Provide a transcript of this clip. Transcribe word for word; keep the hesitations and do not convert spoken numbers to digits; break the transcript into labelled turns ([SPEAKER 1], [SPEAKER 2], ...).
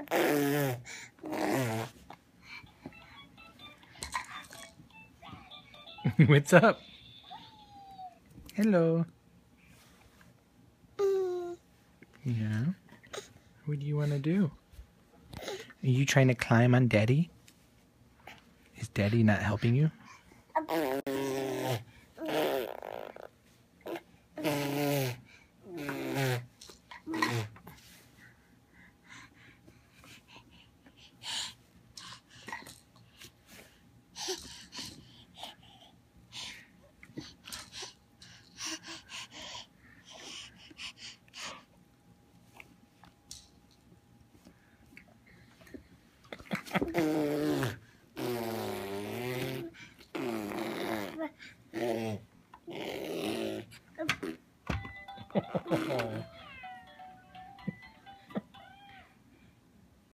[SPEAKER 1] What's up? Hello. Yeah. What do you want to do? Are you trying to climb on Daddy? Is Daddy not helping you?